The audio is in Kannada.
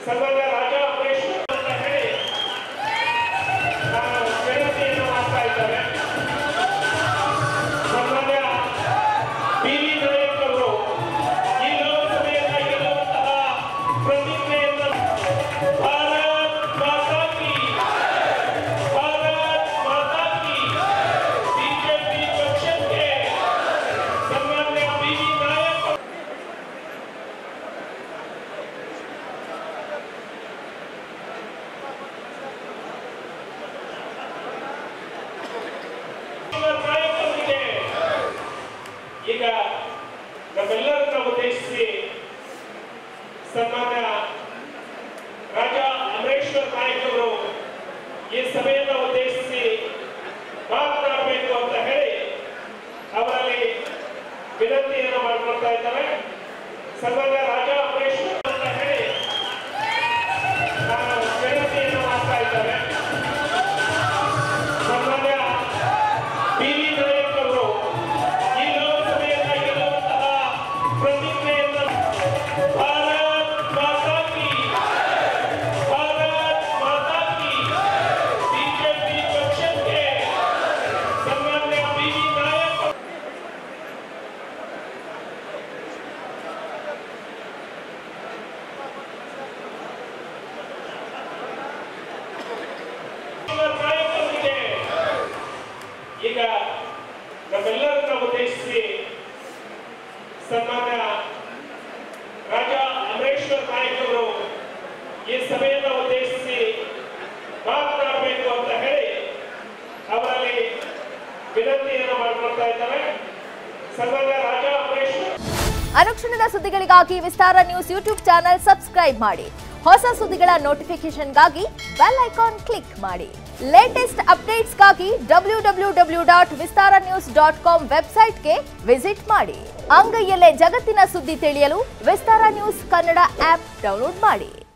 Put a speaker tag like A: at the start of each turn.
A: ಸನ್ಮಾನ್ಯ ರಾಜಾ ಅಮರೇಶ್ವರ್ ಅಂತ ಹೇಳಿ ವಿನಂತಿಯನ್ನು ಮಾಡ್ತಾ ಇದ್ದಾರೆ. ಸನ್ಮಾನ್ಯ ಬಿ.ವಿ. ನಾಯಕ್ ಅವರು ಈ ಲೋಕಸಭೆಯನ್ನ ಗೆಲ್ಲುವಂತಹ ಪ್ರತಿಜ್ಞೆಯನ್ನು ಭಾರತ್ ಮಾತಾ ಕಿ ಬಿಜೆಪಿ ಪಕ್ಷಕ್ಕೆ ಸನ್ಮಾನ್ಯ ಬಿ.ವಿ. ನಾಯಕ್ ನಾಯಕರಿಗೆ ಈಗ ನಮ್ಮೆಲ್ಲರನ್ನ ಉದ್ದೇಶಿಸಿ ಸನ್ಮಾನ್ಯ ರಾಜಾ ಅಮರೇಶ್ವರ್ ನಾಯಕ್ ಅವರು ಈ ಸಭೆಯನ್ನು ಉದ್ದೇಶಿಸಿ ಮಾತನಾಡಬೇಕು ಅಂತ ಹೇಳಿ ಅವರಲ್ಲಿ ವಿನಂತಿಯನ್ನು ಮಾಡಿಕೊಳ್ತಾ ಇದ್ದಾರೆ. ಸನ್ಮಾನ್ಯ ರಾಜಾ ಅಮರೇಶ್ವರ್ ಅಂತ ಹೇಳಿ ವಿನಂತಿಯನ್ನು ಮಾಡ್ತಾ ಇದ್ದಾರೆ. ಸನ್ಮಾನ್ಯ ಬಿ.ವಿ. ನಾಯಕ್ ಅವರು ಈ ಲೋಕಸಭೆಯನ್ನ ಗೆಲ್ಲುವಂತಹ ಪ್ರತಿಜ್ಞೆಯನ್ನು ಭಾರತ್ ಮಾತಾ ಕಿ ಬಿಜೆಪಿ ಪಕ್ಷಕ್ಕೆ ಸನ್ಮಾನ್ಯ ಬಿ.ವಿ. ನಾಯಕ್ ನಾಯಕರಿಗೆ ಈಗ ನಮ್ಮೆಲ್ಲರನ್ನ ಉದ್ದೇಶಿಸಿ ಸನ್ಮಾನ್ಯ ರಾಜಾ ಅಮರೇಶ್ವರ್ ನಾಯಕ್ ಅವರು ಈ ಸಭೆಯನ್ನು ಉದ್ದೇಶಿಸಿ ಮಾತನಾಡಬೇಕು ಅಂತ ಹೇಳಿ ಅವರಲ್ಲಿ ವಿನಂತಿಯನ್ನು ಮಾಡಿಕೊಳ್ತಾ ಇದ್ದಾರೆ. ಸನ್ಮಾನ್ಯ ರಾಜಾ ಅಮರೇಶ್ವರ್.
B: ಅನುಕ್ಷಣದ ಸುದ್ದಿಗಳಿಗಾಗಿ Vistara news YouTube channel subscribe ಮಾಡಿ. ಹೊಸ ಸುದ್ದಿಗಳ ನೋಟಿಫಿಕೇಶನ್ಗಾಗಿ ಬೆಲ್ ಐಕಾನ್ ಕ್ಲಿಕ್ ಮಾಡಿ. ಲೇಟೆಸ್ಟ್ ಅಪ್ಡೇಟ್ಸ್ಗಾಗಿ www.vistaranews.com ವೆಬ್ಸೈಟ್ಗೆ ವಿಸಿಟ್ ಮಾಡಿ. ಅಂಗೈಯಲ್ಲೇ ಜಗತ್ತಿನ ಸುದ್ದಿ ತಿಳಿಯಲು Vistara news Kannada app download ಮಾಡಿ.